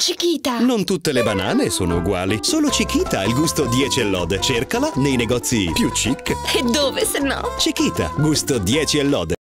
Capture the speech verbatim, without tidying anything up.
Chiquita! Non tutte le banane sono uguali. Solo Chiquita ha il gusto dieci e lode. Cercala nei negozi più chic. E dove se no? Chiquita, gusto dieci e lode.